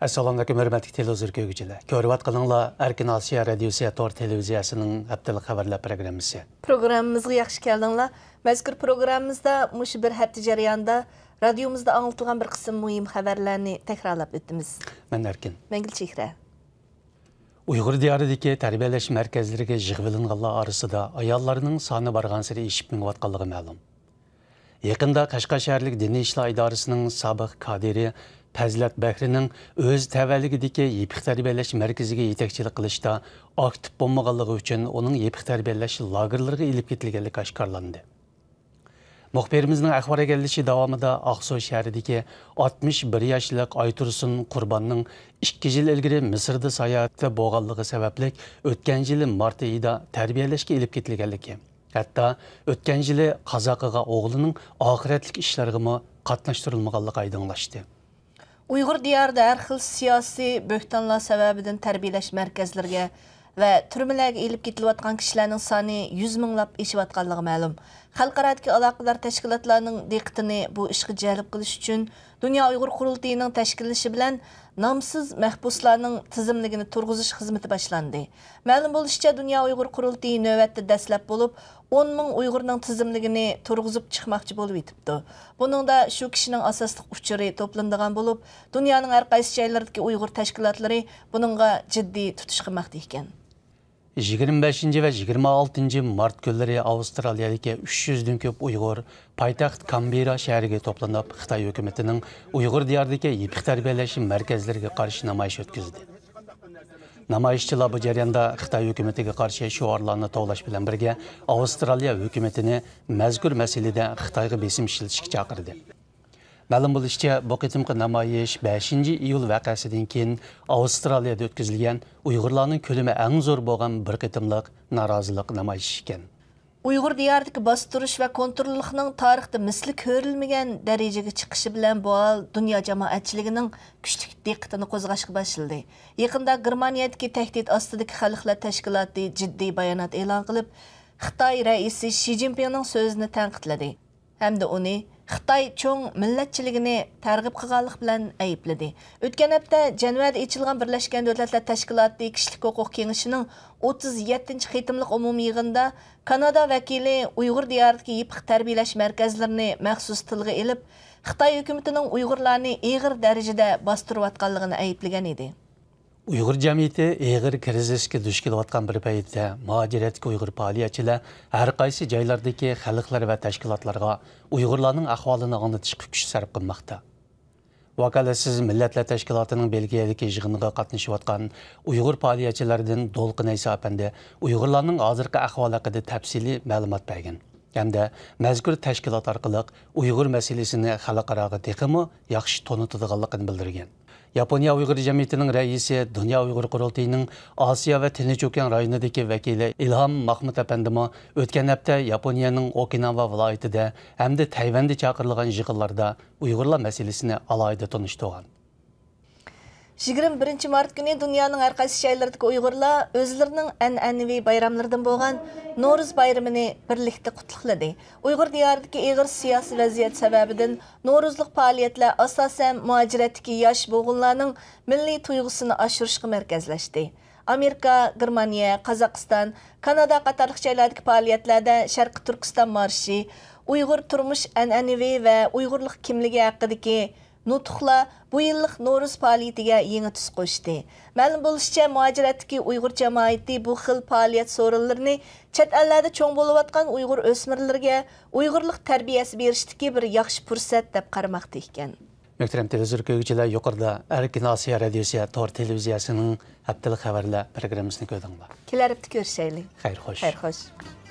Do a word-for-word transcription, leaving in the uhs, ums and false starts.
Assalamu alaykum hörmətli televizor görgücülər. Görüyatqanыңlar Erkin Asiya Radiosu Tor televiziyasının həftəlik xəbərlər proqramısı. Proqramımızga yaxşı gəldinglar. Məzkur proqramımızda muş bir həftə jarayonida radiomuzda anlatılğan bir qism mühim xəbərlərni təkrarlab ötdümiz. Mən Erkin. Mən Gülçehra. Uyğur diyarıdakı tərbiyələş mərkəzlərinə yığılğanlar arasında ayollarının sani barğansıra eşib miniyotqanlığı məlum. Yaqında Qashqar şəhərlik Dini İşlər İdarəsinin sabiq kadiri Fazlat Bahrining o'z tavalligidagi yepiq tarbiyalash markaziga yetakchilik qilishda aktiv bo'lmaganligi uchun uning yepiq tarbiyalash lagerlariga ilib ketilganligi oshkorlandi. Muxbirimizning axborot kelishi davomida Aqsu shahridagi oltmish bir yoshli Aytursun Qurbonning ikki yil ilgari Misrda sayohatda bo'lganligi sababli o'tgan yil mart oyida tarbiyalashga ilib ketilganligi, hatto o'tgan yili qazo qilgan o'g'lining oxiratlik ishlarga qatnashtirilmaganligi oydinlashdi. Uyghur diyarda hər xil siyasi böhtanlar səbəbindən tərbiyələş mərkəzlərə və türmələrə elib ketilayotgan kişilərin sani yüz minglab eşiyotganligi ma'lum. Xalqaradagi aloqalar təşkilatlarının diqqətini bu ishga jalb qilish uchun Dünya Uyghur Qurultayının təşkillanishi bilan namsız məhbuslarning tizimligini turg'izish xizmati boshlandi. Ma'lum bo'lishicha, Dünya Uyghur Qurultayı navbatda dastlab bo'lib o'n ming Uyg'urning tizimligini turg'izib chiqmoqchi bo'lib yetibdi. Buningda shu kishining asosli uchuri to'planadigan bo'lib, dunyoning har qaysi joylaridagi Uyg'ur tashkilotlari buningga jiddiy tutish qilmoqda ekan. yigirma beshinchi va yigirma oltinchi mart kunlari Avstraliyadagi uch yuz dan ko'p Uyg'ur poytaxt Canberra shahriga to'planib, Xitoy hukumatining Uyg'ur diyoridagi yepiq tarbiyalash markazlariga qarshi namoyish o'tkazdi. Namoyishchilar bu jarayonda Xitoy hukumatiga qarshi shiorlarni tovlash bilan birga Avstraliya hukumatini mazkur masalada Xitoyga besim ishlatishga chaqirdi. Ma'lum bo'lishicha, bu qitimqi namoyish beshinchi iyul voqeasidan keyin Avstraliyada o'tkazilgan Uyg'urlarning ko'lami eng zo'r bo'lgan bir qitimliq norozilik namoyishi ekan. Uyg'ur diyoridagi bostirish va kontrollikning tarixda misli ko'rilmagan darajaga chiqishi bilan bu hol dunyo jamoatchiligining kuchli diqqatini qo'zg'ashga boshladi. Yaqinda Germaniyadagi tahdid ostidagi xalqlar tashkiloti jiddiy bayonot e'lon qilib, Xitoy raisi Shi Jinpingning so'zini tanqidladi hamda uni Xitoy cho'ng millatchiligini targ'ib qilganlik bilan aybladi. O'tgan hafta Janvada ochilgan Birlashgan Davlatlar Tashkiloti Kishilik huquq kengashining o'ttiz yettinchi xitimliq umumiy yig'inida Kanada vakili Uyg'ur diyoridagi yepiq tarbiyalash markazlarini maxsus tilga elib, Xitoy hukumatining Uyg'urlarni og'ir darajada bostirayotganligini ayblagan edi. Uyg'ur jamiyati og'ir krizisga duch kelayotgan bir paytda muhojiratga Uyg'ur faoliyatchilar har qaysi joylardagi xalqlar va tashkilotlarga Uyg'urlarning ahvolini anglitishga kuch sarf qilmoqda. Vakolatsiz Millatlar Tashkilotining Belgiyadagi yig'iniga qatnashayotgan Uyg'ur faoliyatchilaridan Dolqin Aysa apandi Uyg'urlarning hozirgi ahvoli haqida tafsiliy ma'lumot bergan. Hamda mazkur tashkilot orqali Uyg'ur masalasini xalqaroga texmi yaxshi tonitadiganligini bildirgan. Yaponiya Uyg'ur jamiyatining raisi Dünya Uyghur Qurultayining Osiyo va Tinch okean rayonidagi vakili Ilhom Mahmud apandimi o'tgan hafta Yaponiyaning Okinawa viloyatida hamda Tayvanda chaqirilgan yig'inlarda Uyg'urlar masalasini alohida tanishtirgan. yigirma birinchi mart kuni dunyoning har qaysi joylaridagi Uyg'urlar o'zlarining an'anaviy bayramlaridan bo'lgan No'ruz bayramini birlikda qutlaqladi. Uyg'ur diyoridagi og'ir siyosiy vaziyat sababidan No'ruzlik faoliyatlar asosan muhojiratdagi yosh bo'g'inlarning milliy tuyg'usini oshirishga markazlashdi. Amerika, Germaniya, Qozog'iston, Kanada qatorliq joylardagi faoliyatlarda Sharqi Turkiston marshi, Uyg'ur turmush an'anaviy va Uyg'urlik kimligi haqidagi Nutuqlar bu yillik No'ruz faoliyatiga yangi tus qo'shdi. Ma'lum bo'lishicha, muhojiratdagi Uyg'ur jamoati bu xil faoliyat so'rinlarini chet ellarda cho'ng bo'layotgan Uyg'ur o'smirlarga Uyg'urlik tarbiyasi berishdagi bir yaxshi fursat deb qaramoqda ekan. Muhtaram televizor ko'ruvchilar, yuqorida Erkin Asiya Radiosi Tor televiziyasining haftalik xabarlar programmasini ko'rdinglar. Kelar hafta ko'rishaylik. Xayr xo'sh. Xayr xo'sh.